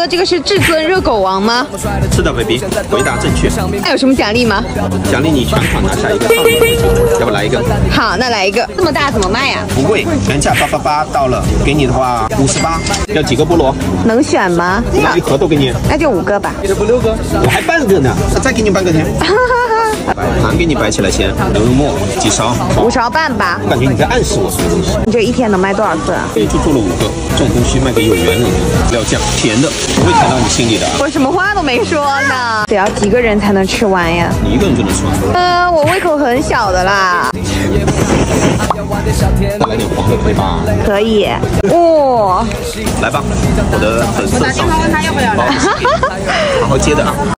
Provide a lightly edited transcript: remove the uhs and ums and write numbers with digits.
说这个是至尊热狗王吗？ 是的 ，baby， 回答正确。 那有什么奖励吗？ 奖励你全场拿下一个号，要不来一个？ 好，那来一个。这么大怎么卖呀？ 不贵，原价888，到了给你的话58。要几个菠萝？ 能选吗？ 我买一盒都给你。 那就5个吧。 这不6个？我还半个呢，再给你半个天。盘给你摆起来先，牛肉末几勺 ？5勺半吧。 我感觉你在暗示我什么东西。 你这一天能卖多少次啊？ 就做了5个，这种东西卖给有缘人。料酱甜的，不会甜到你心里的。 我什么话都没说呢。得要几个人才能吃完呀？ 你一个人就能吃完。 我胃口很小的啦。 再来点黄的可以吧？ 可以。哇， 来吧，我的粉色上。好好接的啊。